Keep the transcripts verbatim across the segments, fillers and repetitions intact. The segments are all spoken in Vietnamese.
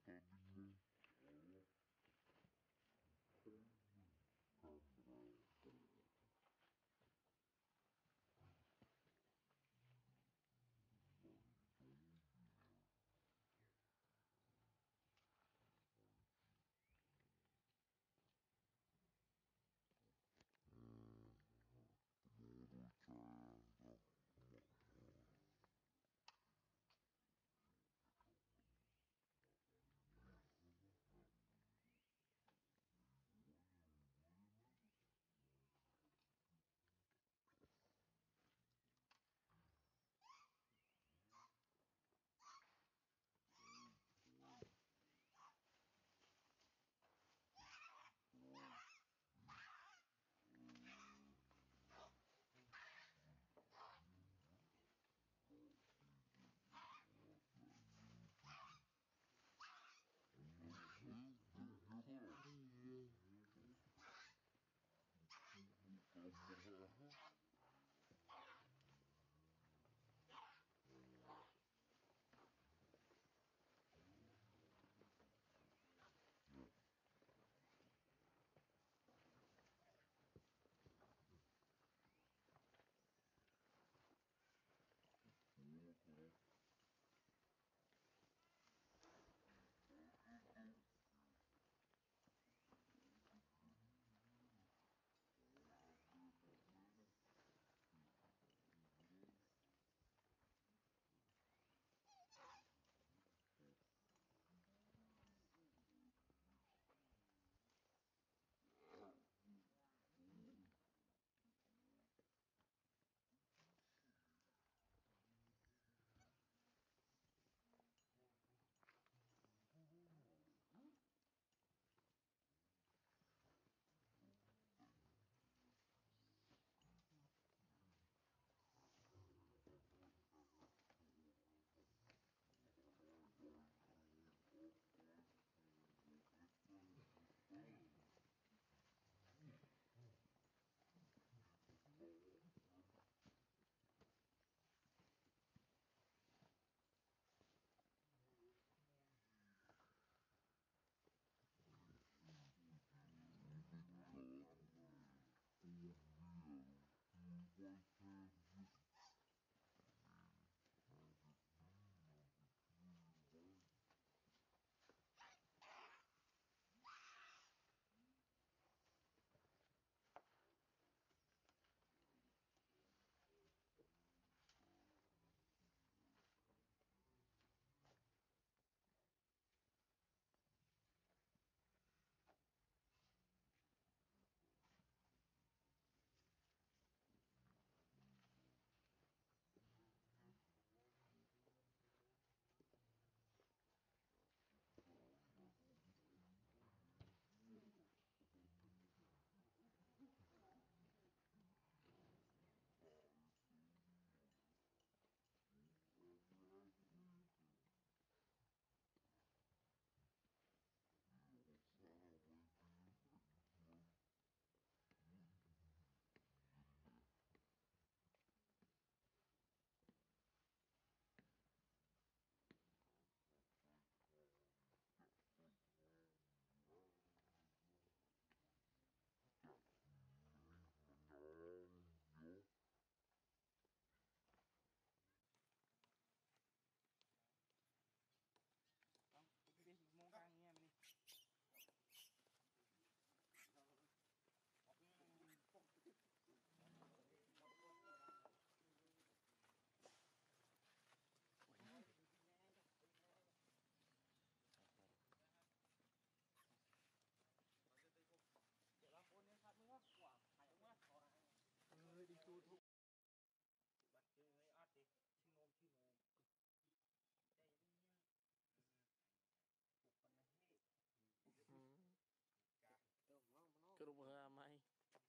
Cướp vợ mày.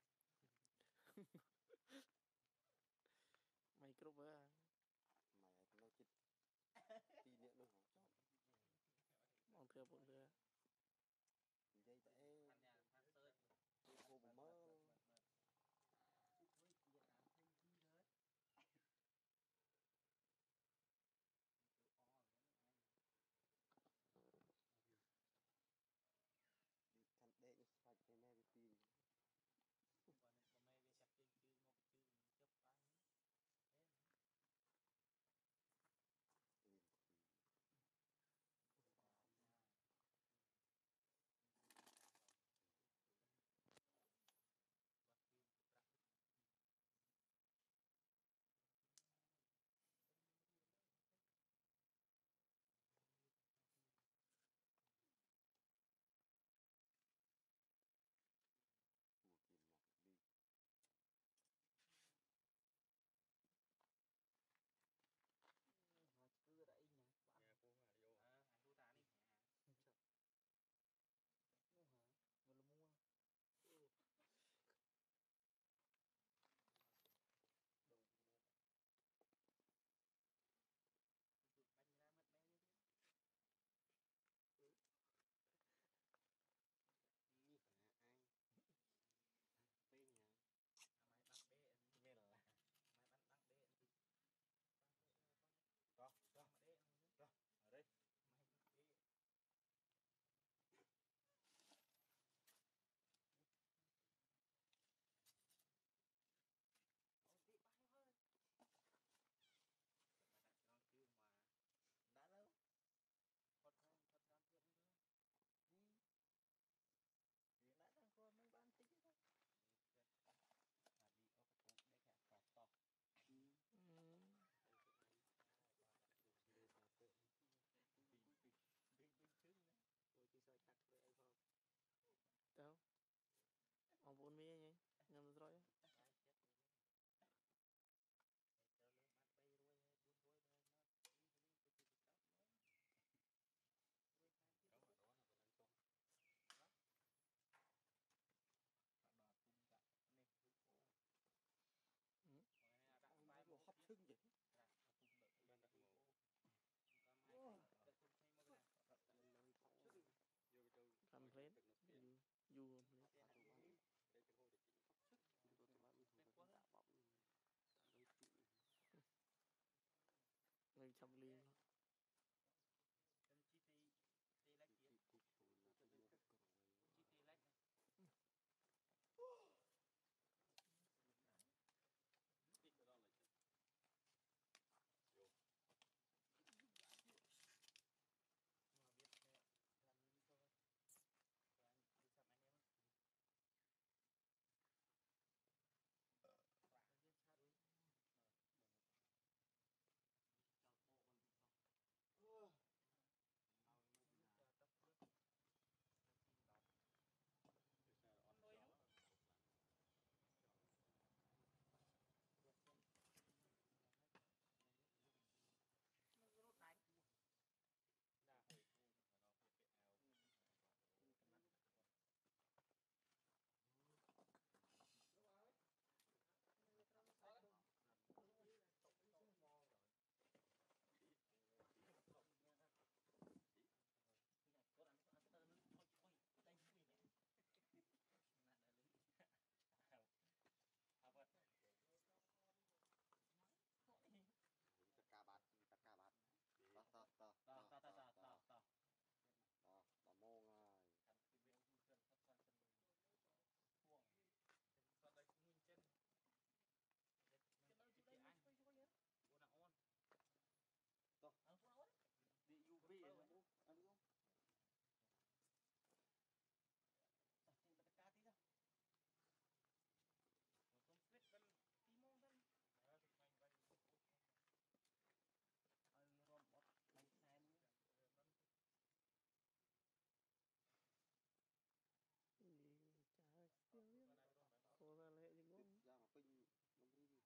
Mày cướp vợ. Mày nó chết tí nữa luôn hả? Bọn thừa bọn thừa. Dây tại hô bù mơ. chăm ly Cần chi thì thì lách kia. cục phun là cái mua cái cầu ấy. Chi thì lách. Tích cái đó lại chứ. Vô. Mà biết nè, làm gì thôi. Rồi anh đi sắm anh em. Quả viên sát đi. Chào bộ con đi không. Tao mới đi nhà tóc nước. Tin đọc. Để xe on đôi đúng. Nó rốt đánh. Là hơi thôi mà nó phải phải ao. Mắt là cái con. Đúng rồi. Nó trông sạch luôn. Tổng cái tổng mò rồi. Con ăn con ăn cái nó thôi thôi đây vui nè. Nè đây lý. À vật. Tất cả bát, tất cả bát. To to to To to to to to to. Đó, bà mông rồi. Ăn cái miếng chân sắp xoan chân vuông. Còn đây cũng nhìn chân. Cái đây chú đây anh. Bố nào on. To. Ăn xuống ớt. Đi u vê rồi. Ăn đi không? Sao trên bật cá tí đâu. Một con quyết bên tí mông thân. Ờ, thì bánh bánh bánh ơi rôm bọt bánh xe nữa. gì chả tiêu biết cô ra lệ gì Tiếp cũng ra mà pin nó đi đi.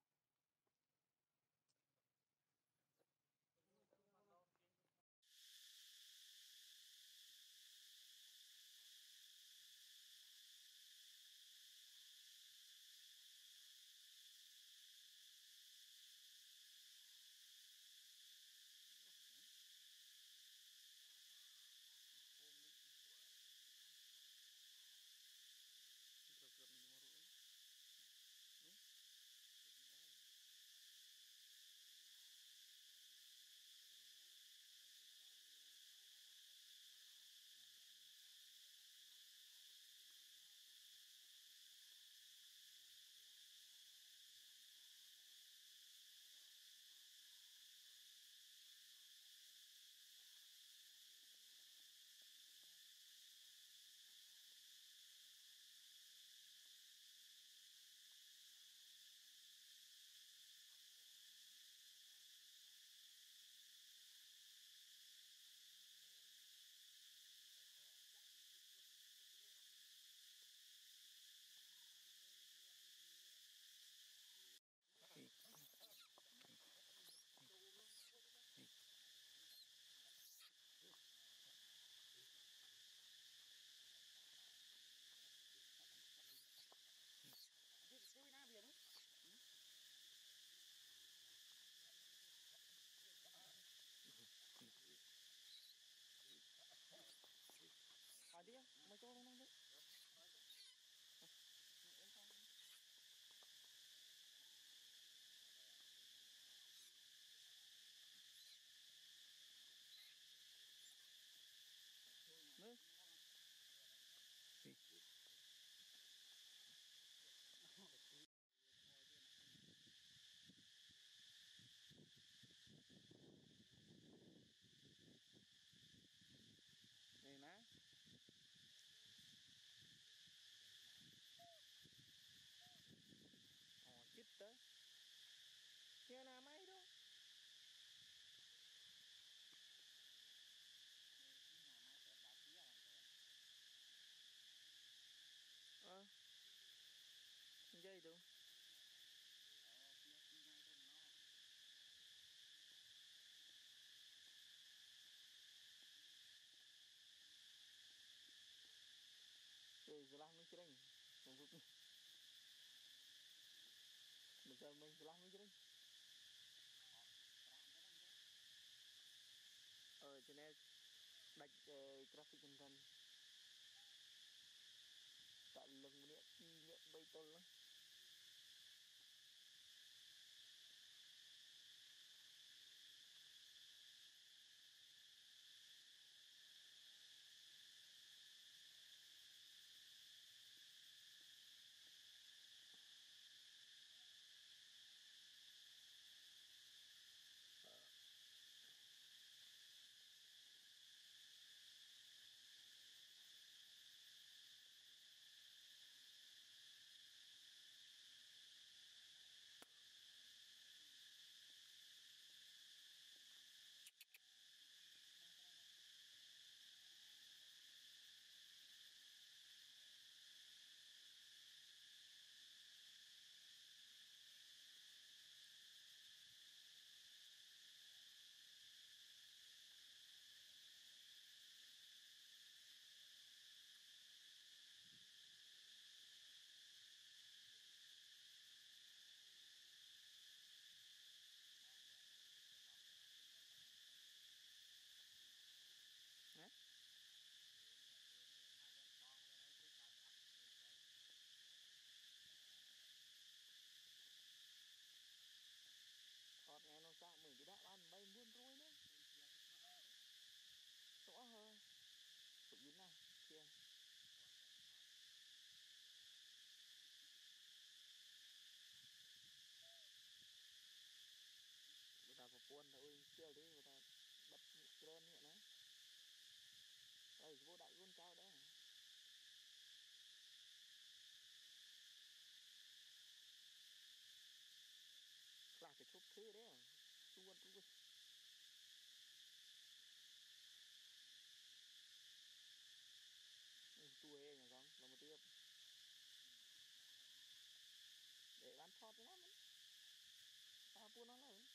kerap kerap minum maruk đúng Đi na biển. À đi em, mày cho nó đấy. nữa này ná ồ chích tới kia nào mấy đó ờ dây được thì giờ làm nó chưa đánh không phục bây giờ mình sẽ làm nó chưa đánh ờ cho nên đạch graphic content tại lưng điện điện bay tôn lắm ơi kêu đi người ta bật lên như vậy nè rồi vô đại con cao đó là cái chốt thứ đấy à tuôn tuôn tuổi nhà con là một tiếp để bán thọt cho nó mình tao buôn nó rồi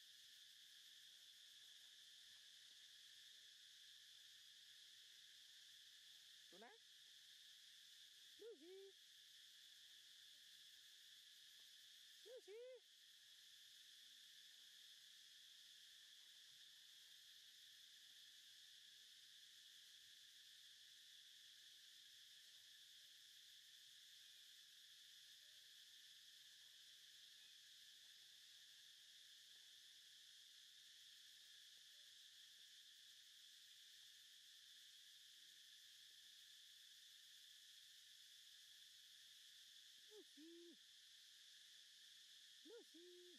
tụi nó Lucy Lucy Lucy Lucy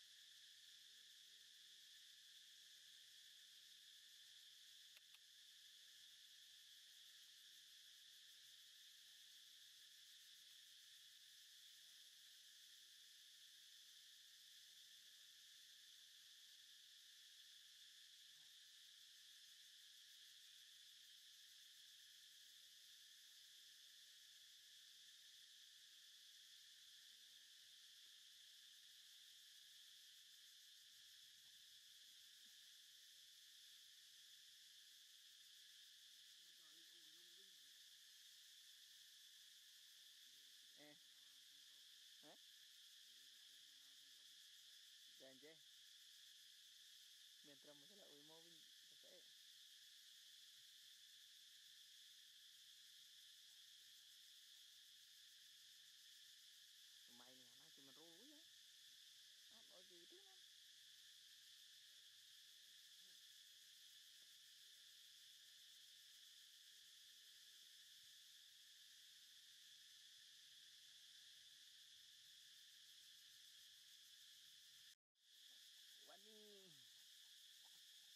ê hả đèn chứ miền Trung mà sẽ là ui mô vinh sẽ mày nè nó chỉ mình ru á nó nói gì chứ nó Wani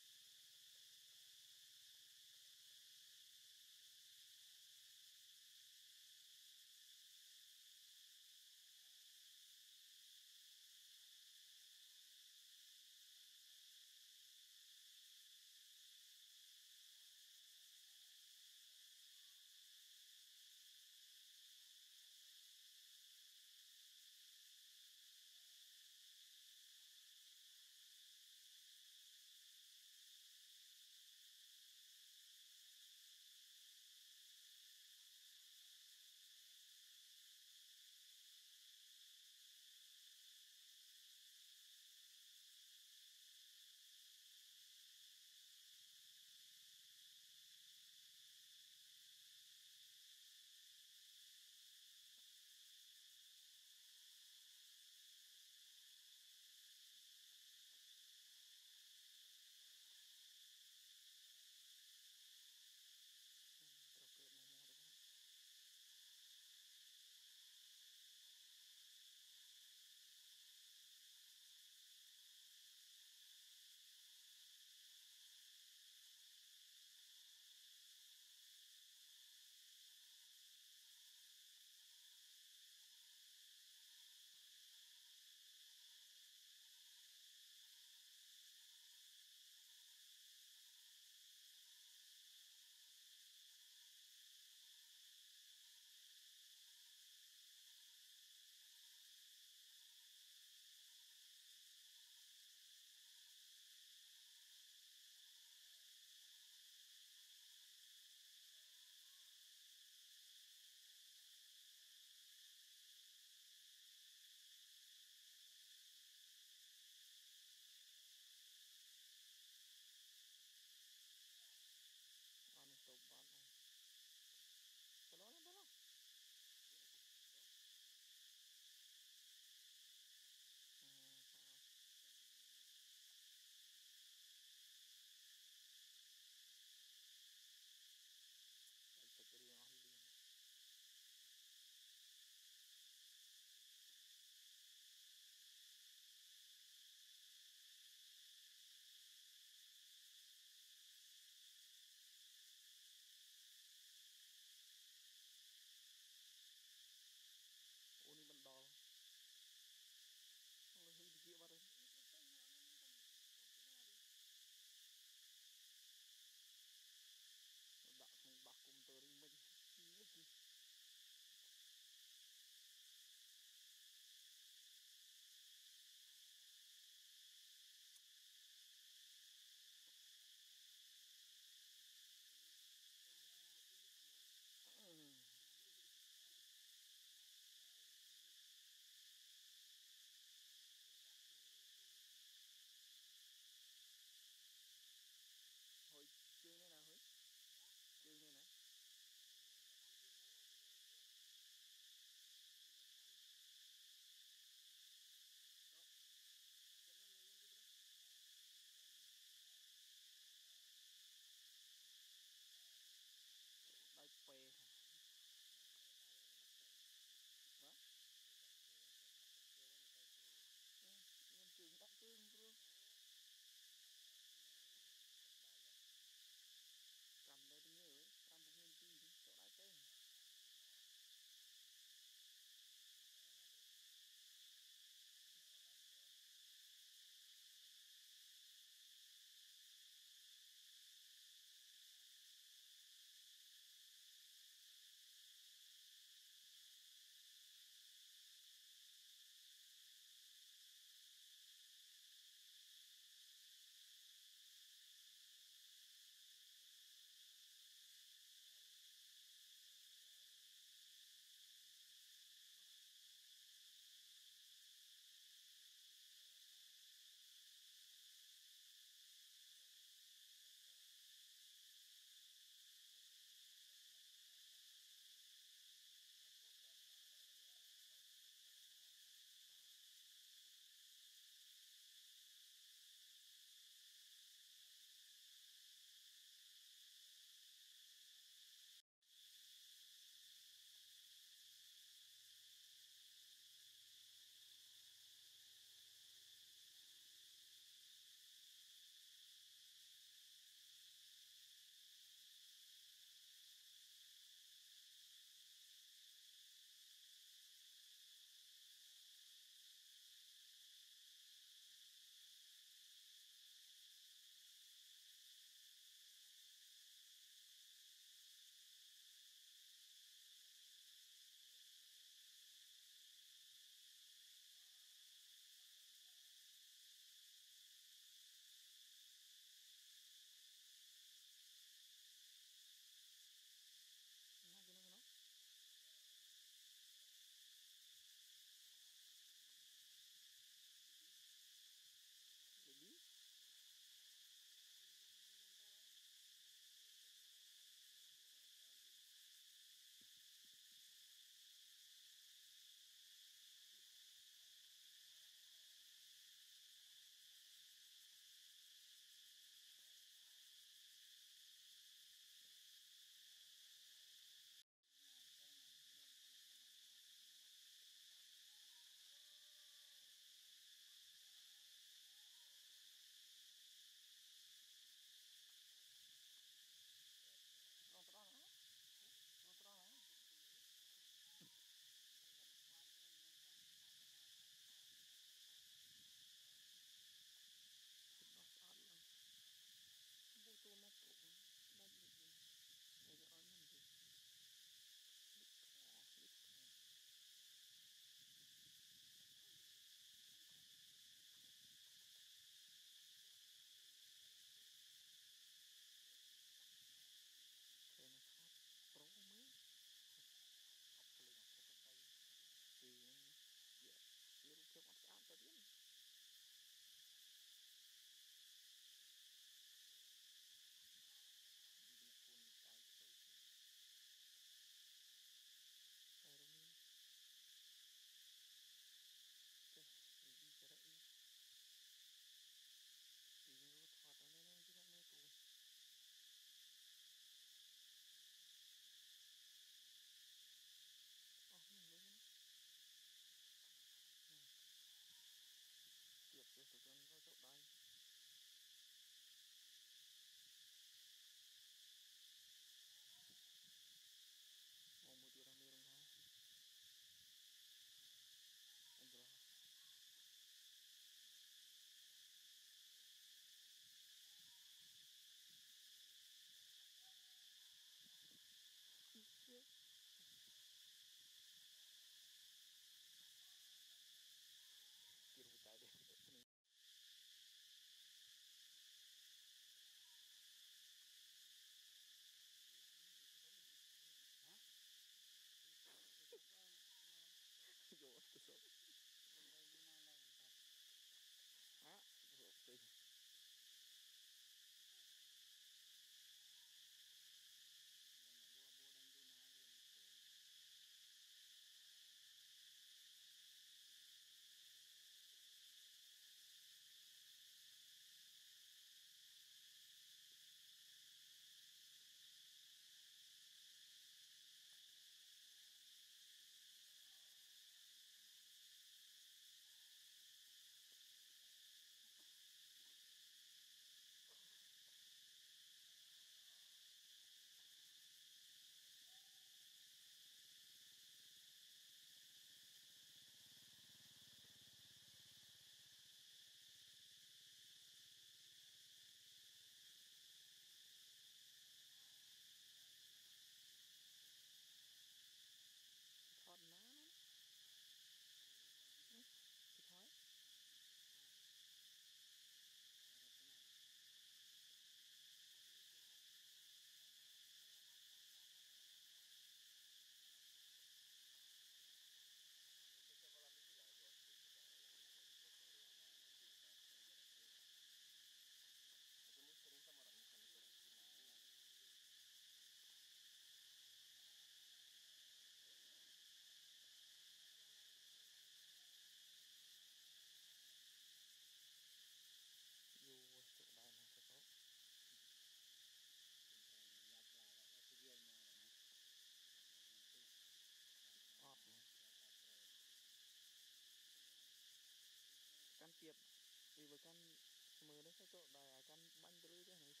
tiếp vì với căn mưa đấy sao chỗ đại căn bánh tới cái này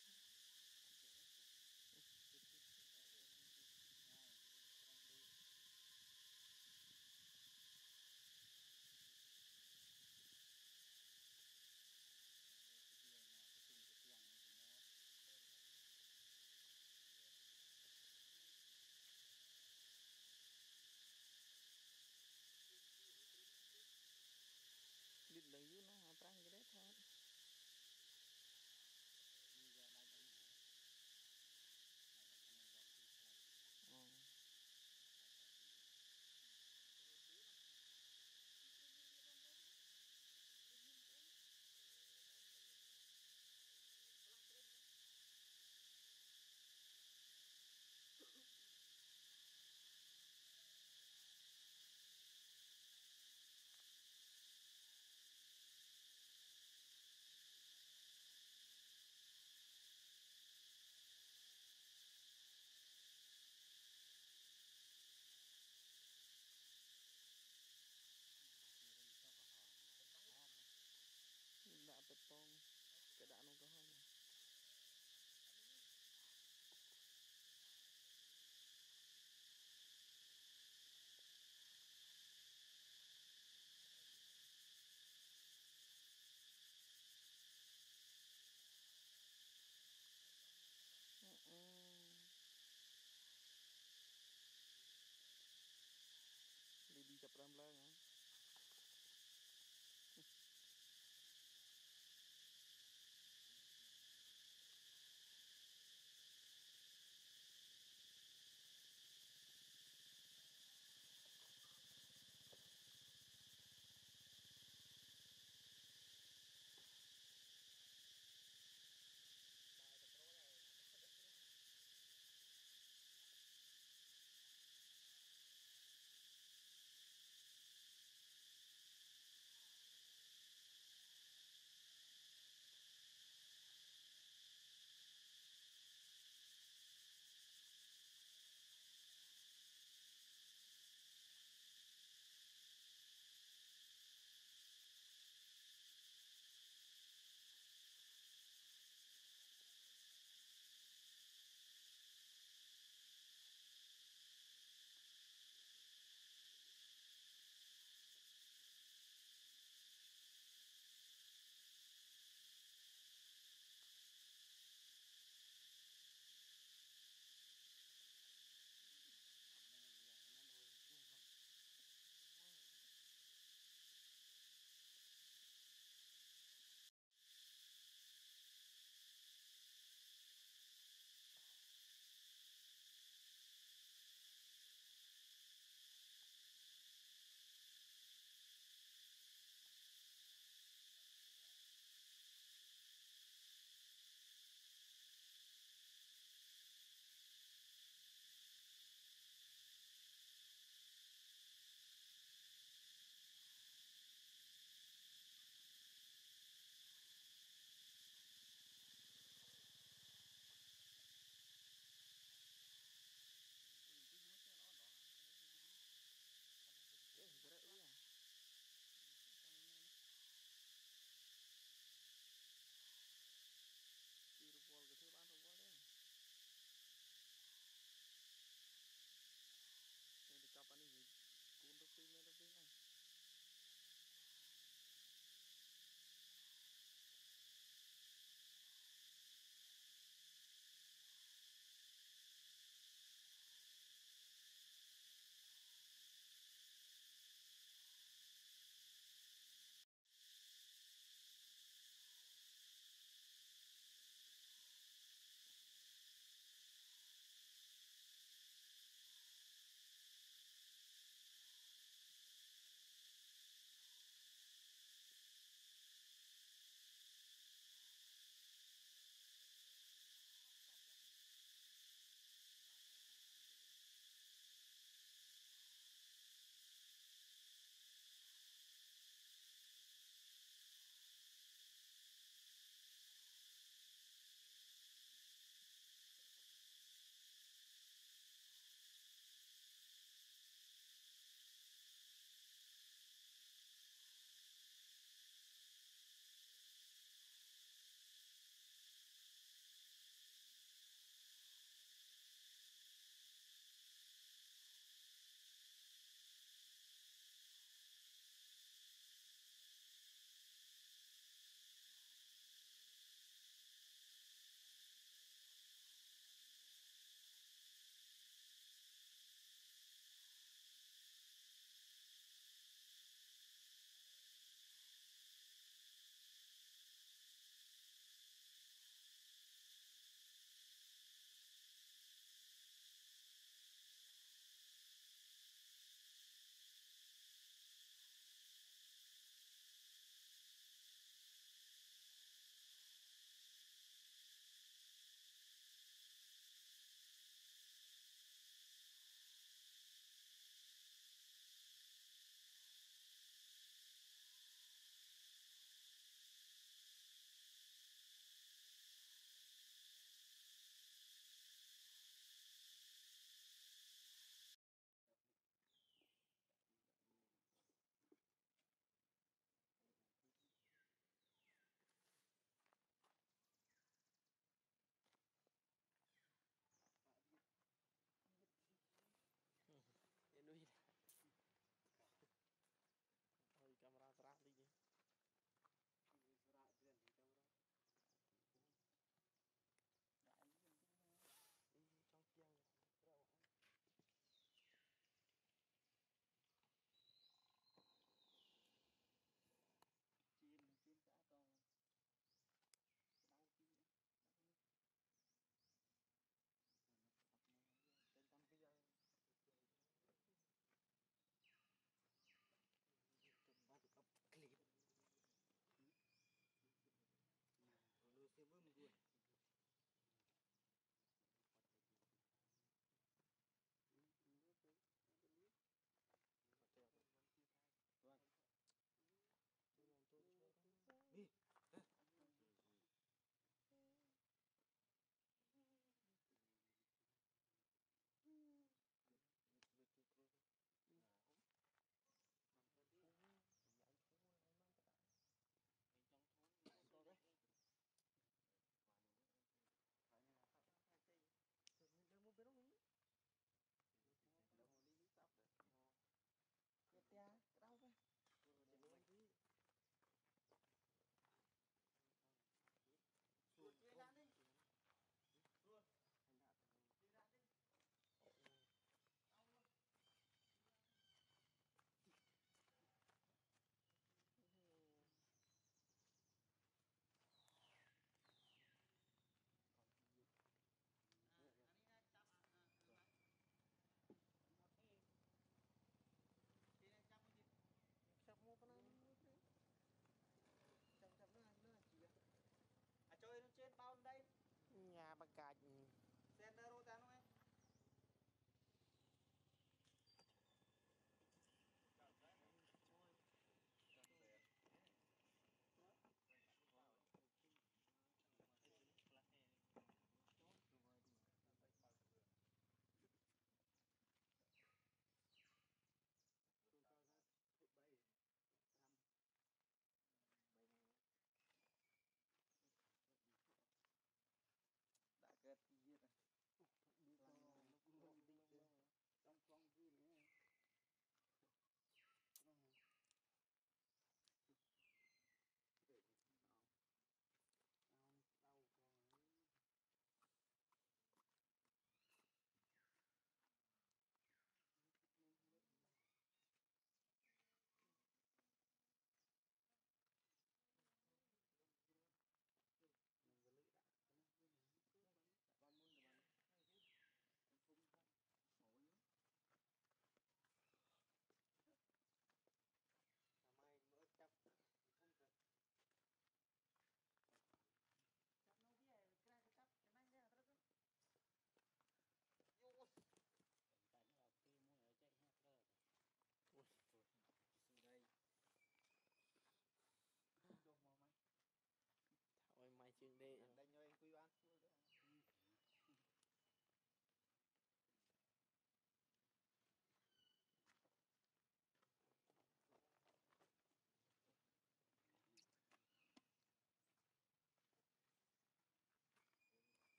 lít lấy dưới nó hả prang cái đấy thôi như giờ đại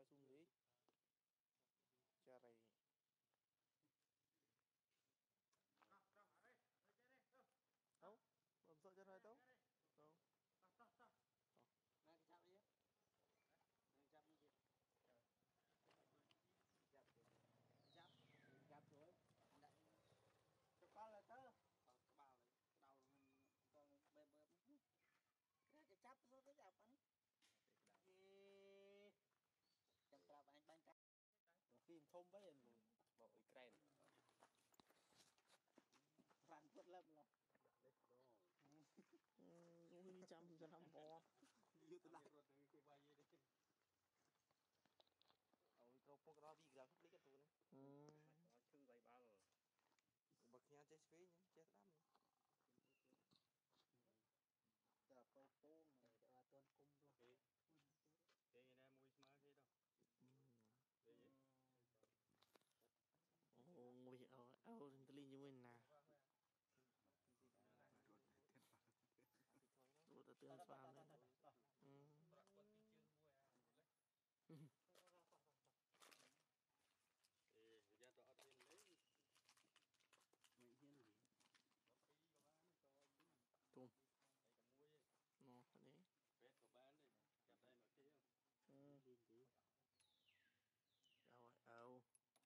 xuống đi cha này đâu bấm sợ chân này đâu đâu Nè cái chắp đi nè cái chắp như kia chắp chắp chắp rồi đặt cho con là tớ cái bao này cái đầu mình con bê bê cái cái chắp số cái chắp anh chăm trap anh bánh trap phim thông với anh luôn bảo ý kren rắn vượt lâm là ui chăm cho năm bò như thế này ôi câu phong đó vì sao lấy cái tủ này nó chưng dày ba rồi bậc nhà chơi phế nhá chơi đam giờ câu phô này để vào tuần cung luôn thế người ta mua smart thế đâu ồ ngồi ở ao tali như mình nè rồi ta tương xoa lên thì ra tọa tiền lấy mình hiên gì tôm đây cả muối nó đấy vét của bán đây chặt đây nó kia ừ đi tí đâu đâu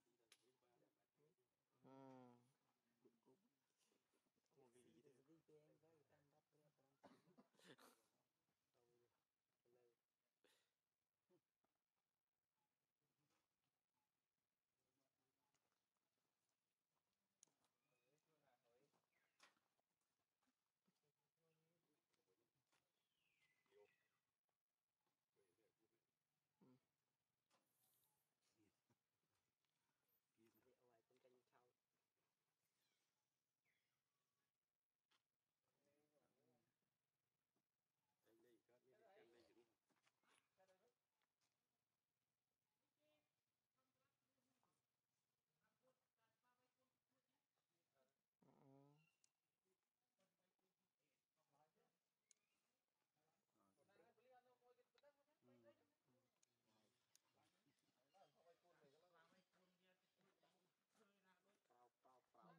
ừ một cái gì đấy đi về anh với tam đắp về tam về ngoài trên kênh sau anh đây các miếng anh đây đúng ừ prao prao prao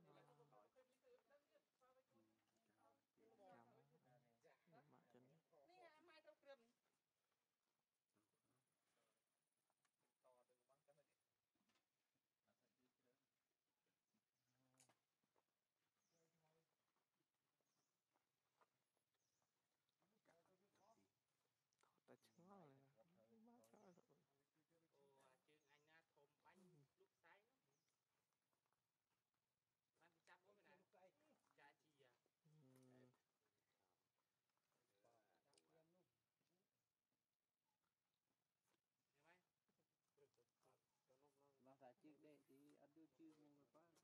chăm mà chân nè mai tao kêu to từ băng cái này ta chó này má chó rồi ô chứ anh á thôm bánh lúc sáng bánh chắp có bên này chả chi à mà phải trước đây thì ăn đưa chưa ngon quá